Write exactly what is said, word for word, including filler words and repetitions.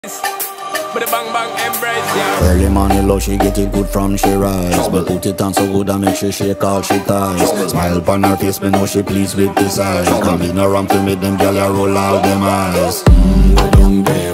But the bang bang embrace, yeah. Early morning love, she get it good from she rise. But put it on so good and make she shake all she ties. Smile upon her face, me know she pleased with this eyes. Come in around to make them gyal a roll out them eyes. Mm, go down there.